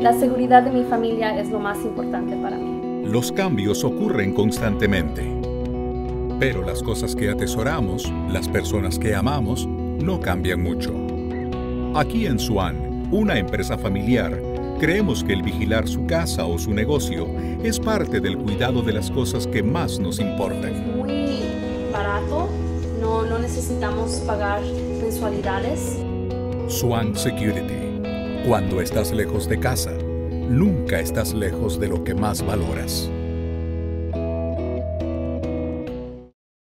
La seguridad de mi familia es lo más importante para mí. Los cambios ocurren constantemente, pero las cosas que atesoramos, las personas que amamos, no cambian mucho. Aquí en Swan, una empresa familiar, creemos que el vigilar su casa o su negocio es parte del cuidado de las cosas que más nos importan. Es muy barato, no necesitamos pagar mensualidades. Swan Security. Cuando estás lejos de casa, nunca estás lejos de lo que más valoras.